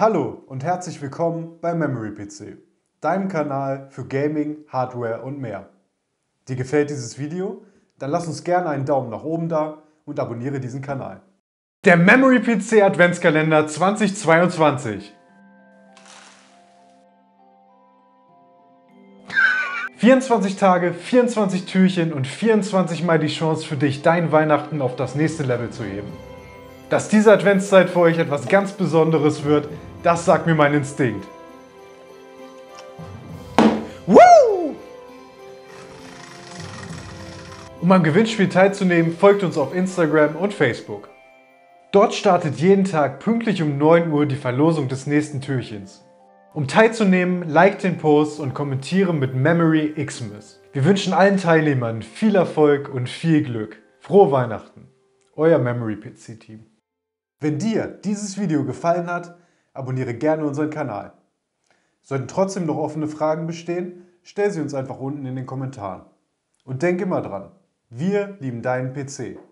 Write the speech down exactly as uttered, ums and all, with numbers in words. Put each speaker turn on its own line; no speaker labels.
Hallo und herzlich willkommen bei Memory P C, deinem Kanal für Gaming, Hardware und mehr. Dir gefällt dieses Video? Dann lass uns gerne einen Daumen nach oben da und abonniere diesen Kanal. Der Memory P C Adventskalender zweitausendzweiundzwanzig. vierundzwanzig Tage, vierundzwanzig Türchen und vierundzwanzig Mal die Chance für dich, dein Weihnachten auf das nächste Level zu heben. Dass diese Adventszeit für euch etwas ganz Besonderes wird, das sagt mir mein Instinkt. Woo! Um am Gewinnspiel teilzunehmen, folgt uns auf Instagram und Facebook. Dort startet jeden Tag pünktlich um neun Uhr die Verlosung des nächsten Türchens. Um teilzunehmen, like den Post und kommentiere mit Memory Xmas. Wir wünschen allen Teilnehmern viel Erfolg und viel Glück. Frohe Weihnachten! Euer Memory P C Team. Wenn dir dieses Video gefallen hat, abonniere gerne unseren Kanal. Sollten trotzdem noch offene Fragen bestehen, stell sie uns einfach unten in den Kommentaren. Und denk immer dran, wir lieben deinen P C.